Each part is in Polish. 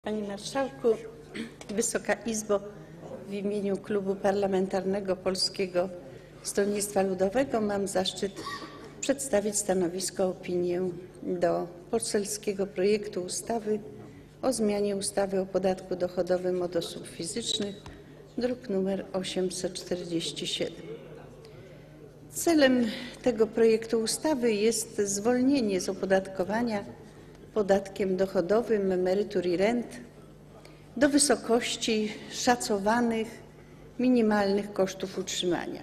Panie Marszałku, Wysoka Izbo, w imieniu Klubu Parlamentarnego Polskiego Stronnictwa Ludowego mam zaszczyt przedstawić stanowisko, opinię do poselskiego projektu ustawy o zmianie ustawy o podatku dochodowym od osób fizycznych, druk nr 847. Celem tego projektu ustawy jest zwolnienie z opodatkowania podatkiem dochodowym emerytur i rent do wysokości szacowanych minimalnych kosztów utrzymania.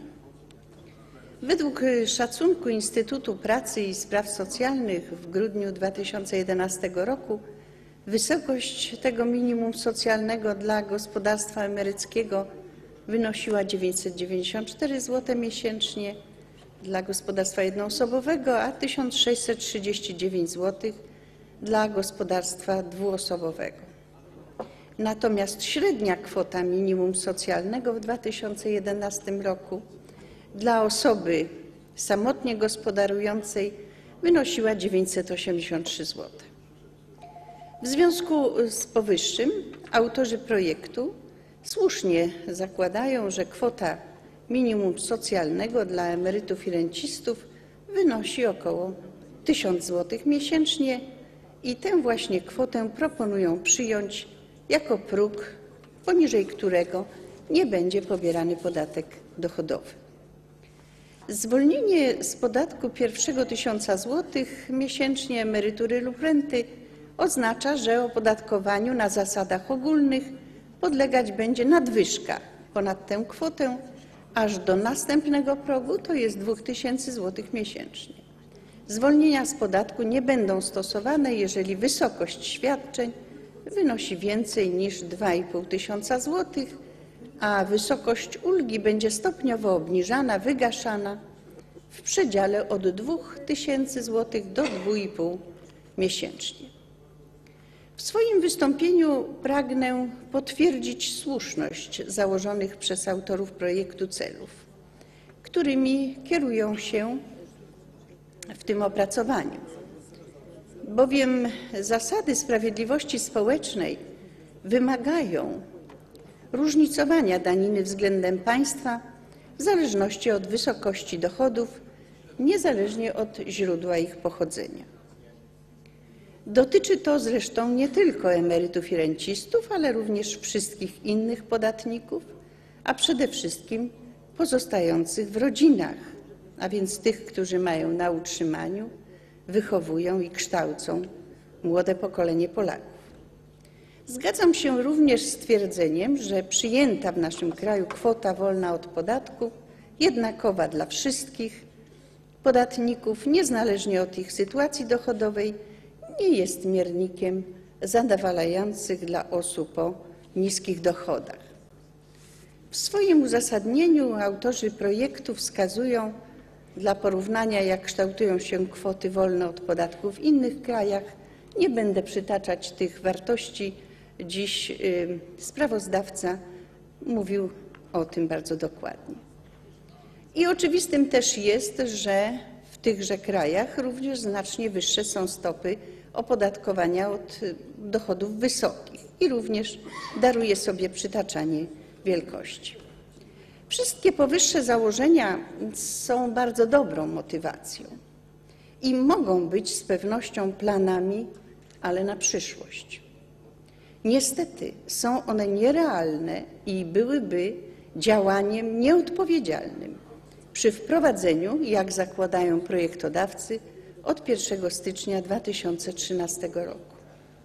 Według szacunku Instytutu Pracy i Spraw Socjalnych w grudniu 2011 roku wysokość tego minimum socjalnego dla gospodarstwa emeryckiego wynosiła 994 zł miesięcznie, dla gospodarstwa jednoosobowego, a 1639 zł dla gospodarstwa dwuosobowego. Natomiast średnia kwota minimum socjalnego w 2011 roku dla osoby samotnie gospodarującej wynosiła 983 zł. W związku z powyższym autorzy projektu słusznie zakładają, że kwota minimum socjalnego dla emerytów i rencistów wynosi około 1000 zł miesięcznie i tę właśnie kwotę proponują przyjąć jako próg, poniżej którego nie będzie pobierany podatek dochodowy. Zwolnienie z podatku pierwszego 1000 zł miesięcznie emerytury lub renty oznacza, że opodatkowaniu na zasadach ogólnych podlegać będzie nadwyżka ponad tę kwotę aż do następnego progu, to jest 2000 zł miesięcznie. Zwolnienia z podatku nie będą stosowane, jeżeli wysokość świadczeń wynosi więcej niż 2500 zł, a wysokość ulgi będzie stopniowo obniżana, wygaszana w przedziale od 2000 zł do 2,5 miesięcznie. W swoim wystąpieniu pragnę potwierdzić słuszność założonych przez autorów projektu celów, którymi kierują się w tym opracowaniu, bowiem zasady sprawiedliwości społecznej wymagają różnicowania daniny względem państwa w zależności od wysokości dochodów, niezależnie od źródła ich pochodzenia. Dotyczy to zresztą nie tylko emerytów i rencistów, ale również wszystkich innych podatników, a przede wszystkim pozostających w rodzinach, a więc tych, którzy mają na utrzymaniu, wychowują i kształcą młode pokolenie Polaków. Zgadzam się również z twierdzeniem, że przyjęta w naszym kraju kwota wolna od podatku, jednakowa dla wszystkich podatników, niezależnie od ich sytuacji dochodowej, nie jest miernikiem zadowalających dla osób o niskich dochodach. W swoim uzasadnieniu autorzy projektu wskazują dla porównania, jak kształtują się kwoty wolne od podatku w innych krajach. Nie będę przytaczać tych wartości. Dziś sprawozdawca mówił o tym bardzo dokładnie. I oczywistym też jest, że w tychże krajach również znacznie wyższe są stopy opodatkowania od dochodów wysokich i również daruję sobie przytaczanie wielkości. Wszystkie powyższe założenia są bardzo dobrą motywacją i mogą być z pewnością planami, ale na przyszłość. Niestety są one nierealne i byłyby działaniem nieodpowiedzialnym przy wprowadzeniu, jak zakładają projektodawcy, od 1 stycznia 2013 roku.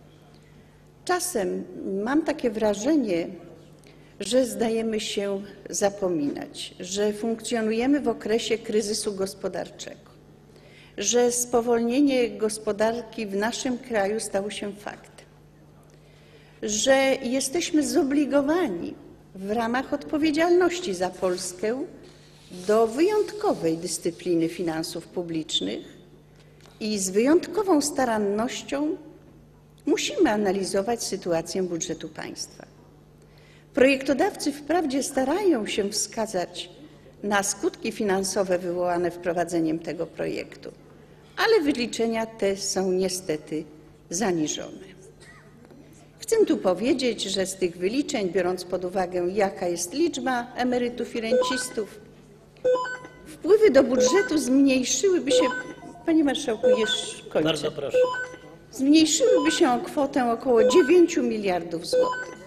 Czasem mam takie wrażenie, że zdajemy się zapominać, że funkcjonujemy w okresie kryzysu gospodarczego, że spowolnienie gospodarki w naszym kraju stało się faktem, że jesteśmy zobligowani w ramach odpowiedzialności za Polskę do wyjątkowej dyscypliny finansów publicznych i z wyjątkową starannością musimy analizować sytuację budżetu państwa. Projektodawcy wprawdzie starają się wskazać na skutki finansowe wywołane wprowadzeniem tego projektu, ale wyliczenia te są niestety zaniżone. Chcę tu powiedzieć, że z tych wyliczeń, biorąc pod uwagę, jaka jest liczba emerytów i rencistów, wpływy do budżetu zmniejszyłyby się, panie marszałku, już kończę. Bardzo proszę. Zmniejszyłyby się o kwotę około 9 miliardów złotych.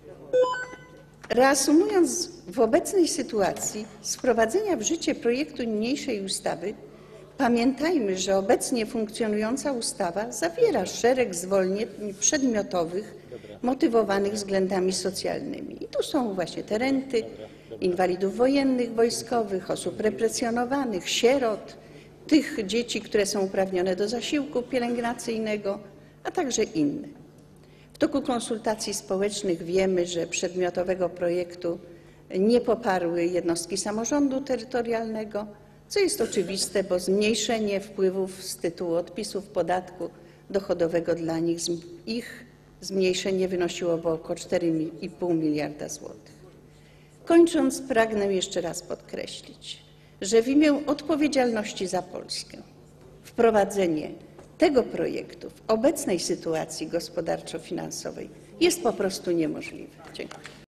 Reasumując, w obecnej sytuacji z wprowadzenia w życie projektu niniejszej ustawy pamiętajmy, że obecnie funkcjonująca ustawa zawiera szereg zwolnień przedmiotowych motywowanych względami socjalnymi. I tu są właśnie te renty inwalidów wojennych, wojskowych, osób represjonowanych, sierot, tych dzieci, które są uprawnione do zasiłku pielęgnacyjnego, a także inne. W toku konsultacji społecznych wiemy, że przedmiotowego projektu nie poparły jednostki samorządu terytorialnego, co jest oczywiste, bo zmniejszenie wpływów z tytułu odpisów podatku dochodowego dla nich, ich zmniejszenie wynosiłoby około 4,5 miliarda złotych. Kończąc, pragnę jeszcze raz podkreślić, że w imię odpowiedzialności za Polskę wprowadzenie tego projektu w obecnej sytuacji gospodarczo-finansowej jest po prostu niemożliwe. Dziękuję.